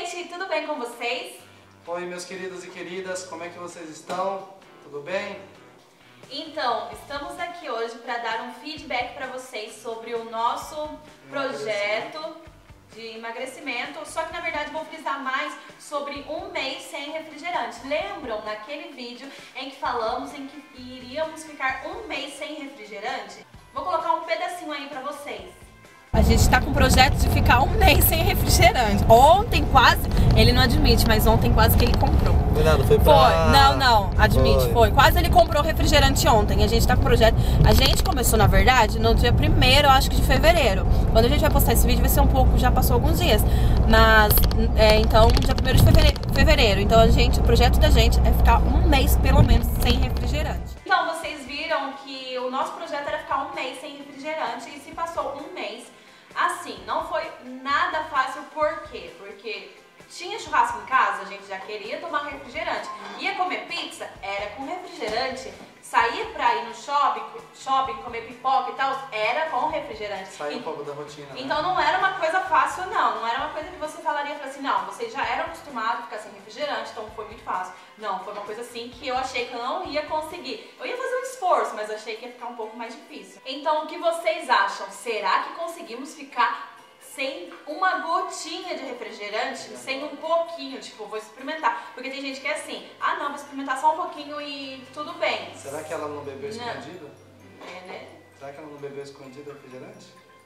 gente, tudo bem com vocês? Oi, meus queridos e queridas, como é que vocês estão? Tudo bem? Então, estamos aqui hoje para dar um feedback para vocês sobre o nosso projeto de emagrecimento, só que na verdade vou frisar mais sobre um mês sem refrigerante. Lembram naquele vídeo em que falamos em que iríamos ficar um mês sem refrigerante? Vou colocar um pedacinho aí para vocês. A gente está com o projeto de ficar um mês sem refrigerante. Ontem quase, ele não admite, mas ontem quase que ele comprou. Não, foi pra... Foi, não, admite, foi. Quase ele comprou refrigerante ontem. A gente tá com o projeto. A gente começou, na verdade, no dia 1º, eu acho que de fevereiro. Quando a gente vai postar esse vídeo vai ser um pouco, já passou alguns dias. Mas, então, dia 1º de fevereiro. Então o projeto da gente é ficar um mês, pelo menos, sem refrigerante. Então, vocês viram que o nosso projeto era ficar um mês sem refrigerante e se passou um mês. Assim, não foi nada fácil, por quê? Porque tinha churrasco em casa, a gente já queria tomar refrigerante. Ia comer pizza, era com refrigerante. Saía pra ir no shopping, comer pipoca e tal, era com refrigerante. Saiu um pouco da rotina, né? Então não era uma coisa fácil, não era uma coisa que você falaria assim, não, vocês já eram acostumados a ficar sem refrigerante, então foi muito fácil. Não, foi uma coisa assim que eu achei que eu não ia conseguir. Eu ia fazer um esforço, mas achei que ia ficar um pouco mais difícil. Então o que vocês acham? Será que conseguimos ficar sem uma gotinha de refrigerante, sem um pouquinho, tipo, vou experimentar. Porque tem gente que é assim, ah não, vou experimentar só um pouquinho e tudo bem. Será que ela não bebeu escondido? É, né? Será que ela não bebeu escondido refrigerante?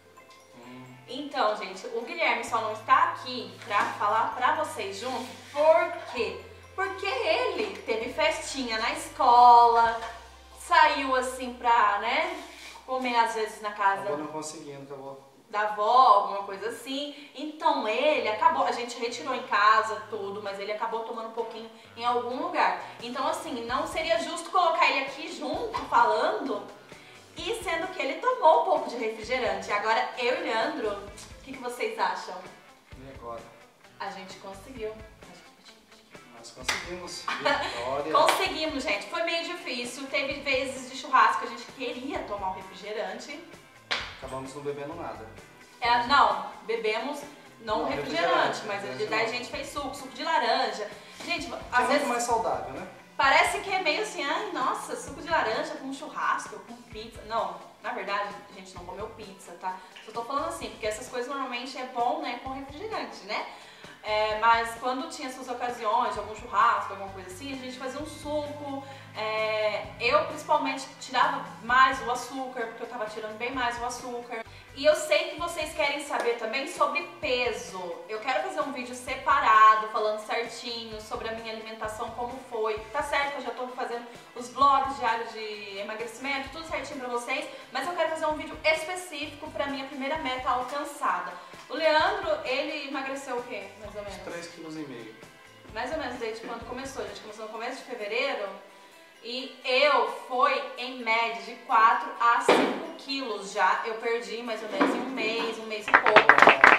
Então, gente, o Guilherme só não está aqui pra falar pra vocês junto. Por quê? Porque ele teve festinha na escola, saiu assim pra, né, comer às vezes na casa. Acabou não conseguindo, acabou. Da avó, alguma coisa assim. Então ele acabou, a gente retirou em casa tudo, mas ele acabou tomando um pouquinho em algum lugar. Então assim, não seria justo colocar ele aqui junto, falando, e sendo que ele tomou um pouco de refrigerante. Agora eu e Leandro, o que vocês acham? E agora? A gente conseguiu. Nós conseguimos. Vitória. Conseguimos, gente. Foi meio difícil. Teve vezes de churrasco que a gente queria tomar um refrigerante. Acabamos não bebendo nada. Não, bebemos não Não, refrigerante, mas refrigerante daí a não. gente fez suco de laranja. Gente, Que às é vezes muito mais saudável, né? parece que é meio assim, ai nossa, suco de laranja com churrasco, com pizza. Não, na verdade a gente não comeu pizza, tá? Só tô falando assim, porque essas coisas normalmente é bom, né, com refrigerante, né? Mas quando tinha essas ocasiões, algum churrasco, alguma coisa assim, a gente fazia um suco. Eu principalmente tirava mais o açúcar, porque eu tava tirando bem mais o açúcar. E eu sei que vocês querem saber também sobre peso. Eu quero fazer um vídeo separado, falando certinho sobre a minha alimentação, como foi. Tá certo que eu já tô fazendo os vlogs diários de emagrecimento, tudo certinho pra vocês, mas eu quero fazer um vídeo específico pra minha primeira meta alcançada. O Leandro, ele emagreceu o quê, mais ou menos? 3,5 kg. Mais ou menos desde quando começou. A gente começou no começo de fevereiro. E eu fui em média de 4 a 5 quilos já. Eu perdi mais ou menos em um mês e pouco.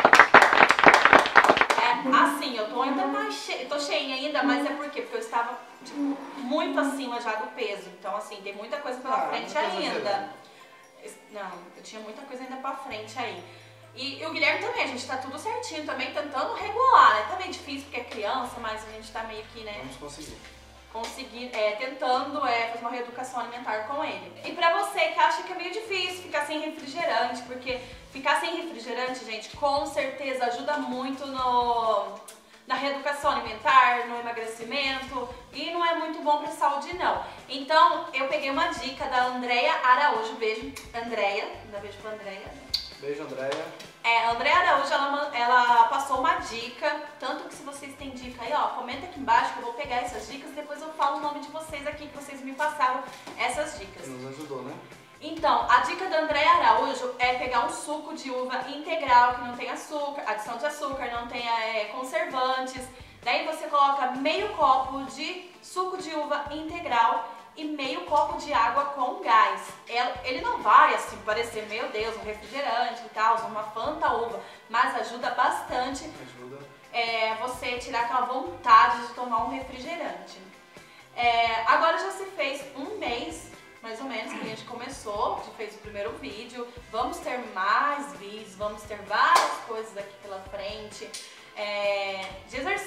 Assim, eu tô ainda mais cheia, tô cheinha ainda, mas é por quê? Porque eu estava tipo, muito acima já do peso. Então assim, tem muita coisa pela frente ainda. Não, eu tinha muita coisa ainda pra frente aí. E o Guilherme também, a gente tá tudo certinho também, tentando regular, né? Tá meio difícil porque é criança, mas a gente tá meio que, né? Vamos conseguir. Tentando fazer uma reeducação alimentar com ele. E pra você que acha que é meio difícil ficar sem refrigerante, porque ficar sem refrigerante, gente, com certeza ajuda muito na reeducação alimentar, no emagrecimento, e não é muito bom pra saúde, não. Então, eu peguei uma dica da Andréia Araújo, beijo, Andréia, dá beijo pra Andréia. Beijo, Andréia. A Andréia Araújo, ela passou uma dica, tanto que se vocês têm dica aí, ó, comenta aqui embaixo que eu vou pegar essas dicas e depois eu falo o nome de vocês aqui, que vocês me passaram essas dicas. Que nos ajudou, né? Então, a dica da Andréia Araújo é pegar um suco de uva integral, que não tem açúcar, adição de açúcar, não tem conservantes. Daí você coloca meio copo de suco de uva integral e meio copo de água com gás. Ele não vai assim parecer, meu Deus, um refrigerante e tal, uma Fanta uva, mas ajuda bastante você tirar aquela vontade de tomar um refrigerante. Agora já se fez um mês, mais ou menos, que a gente começou, já fez o primeiro vídeo. Vamos ter mais vídeos, vamos ter várias coisas aqui pela frente. De exercício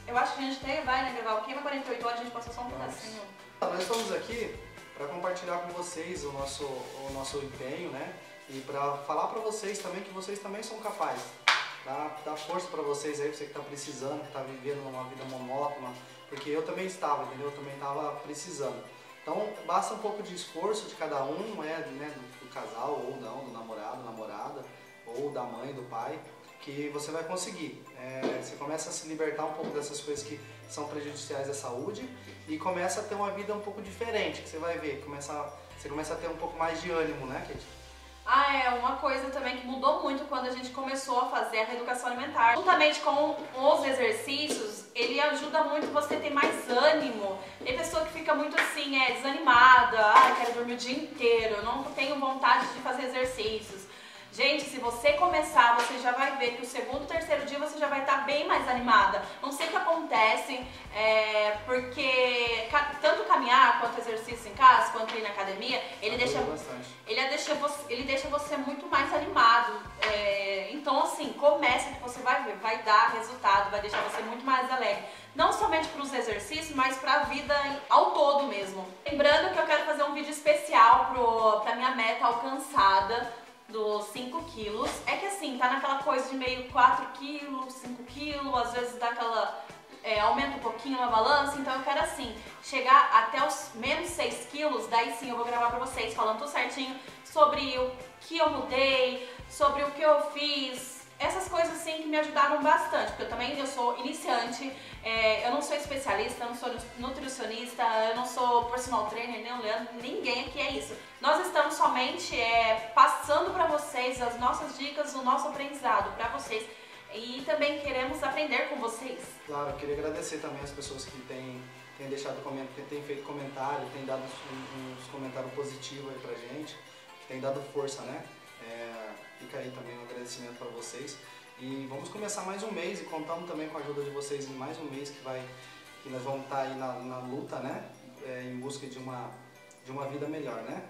Eu acho que a gente até vai, né, gravar o queima 48 horas, a gente passou só um pedacinho. Nós estamos aqui para compartilhar com vocês o nosso empenho, né? E para falar para vocês também que vocês também são capazes. Dar força para vocês aí, você que está precisando, que está vivendo uma vida monótona, porque eu também estava, entendeu? Eu também estava precisando. Então, basta um pouco de esforço de cada um, né, do casal ou não, do namorado, namorada, ou da mãe, do pai, que você vai conseguir. Você começa a se libertar um pouco dessas coisas que são prejudiciais à saúde e começa a ter uma vida um pouco diferente, que você vai ver, você começa a ter um pouco mais de ânimo, né, Kate? Uma coisa também que mudou muito quando a gente começou a fazer a reeducação alimentar. Juntamente com os exercícios, ele ajuda muito você a ter mais ânimo. Tem pessoa que fica muito assim, desanimada, quero dormir o dia inteiro, não tenho vontade de fazer exercícios. Gente, se você começar, você já vai ver que o segundo, terceiro dia você já vai estar bem mais animada. Não sei o que acontece, porque tanto caminhar quanto exercício em casa, quanto ir na academia, ele deixa você muito mais animado. Então assim, comece que você vai ver, vai dar resultado, vai deixar você muito mais alegre. Não somente para os exercícios, mas para a vida ao todo mesmo. Lembrando que eu quero fazer um vídeo especial para minha meta alcançada dos 5 quilos. É que assim, tá naquela coisa de meio 4 quilos, 5 quilos, às vezes dá aquela... aumenta um pouquinho na balança, então eu quero assim, chegar até os menos 6 quilos, daí sim eu vou gravar pra vocês falando tudo certinho sobre o que eu mudei, sobre o que eu fiz, essas coisas assim que me ajudaram bastante, porque eu sou iniciante, eu não sou especialista, eu não sou nutricionista, eu não sou personal trainer, nem o Leandro, ninguém aqui é isso. Nós estamos somente passando para vocês as nossas dicas, o nosso aprendizado para vocês e também queremos aprender com vocês. Claro, eu queria agradecer também as pessoas que têm deixado comentário, têm feito comentário, têm dado uns comentários positivos aí pra gente, que têm dado força, né? Fica aí também um agradecimento para vocês. E vamos começar mais um mês e contamos também com a ajuda de vocês em mais um mês que nós vamos estar aí na luta, né? Em busca de uma vida melhor, né?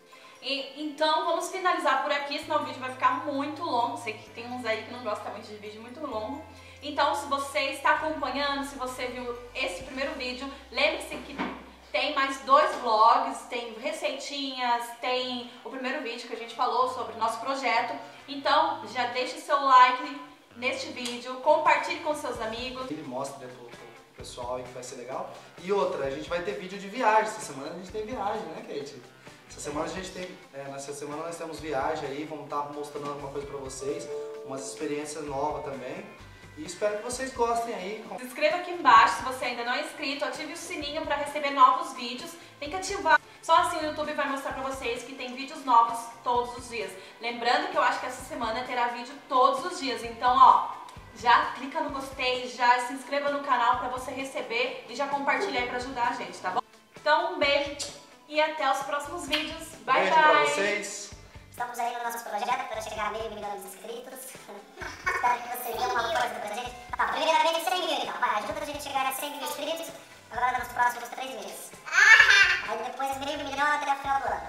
Então vamos finalizar por aqui, senão o vídeo vai ficar muito longo. Sei que tem uns aí que não gostam muito de vídeo muito longo. Então se você está acompanhando, se você viu esse primeiro vídeo, lembre-se que tem mais 2 vlogs, tem receitinhas, tem o primeiro vídeo que a gente falou sobre o nosso projeto. Então já deixe seu like neste vídeo, compartilhe com seus amigos. Ele mostra pro pessoal aí que vai ser legal. E outra, a gente vai ter vídeo de viagem. Essa semana a gente tem viagem, né, Kate? Essa semana nós temos viagem aí, vamos estar mostrando alguma coisa pra vocês, umas experiências novas também. E espero que vocês gostem aí. Se inscreva aqui embaixo se você ainda não é inscrito, ative o sininho para receber novos vídeos. Tem que ativar. Só assim o YouTube vai mostrar pra vocês que tem vídeos novos todos os dias. Lembrando que eu acho que essa semana terá vídeo todos os dias. Então, já clica no gostei, já se inscreva no canal para você receber e já compartilha aí para ajudar a gente, tá bom? Então, um beijo e até os próximos vídeos. Bye, beijo bye! Pra vocês. Estamos aí no nosso projeto para chegar a 1.000 milhões de inscritos. Espero que vocês dêem uma força pra gente. Primeiramente 100 mil, então. Ajuda a gente a chegar a 100 mil inscritos agora nos próximos 3 meses. Aí depois 1.000 milhões até o final do ano.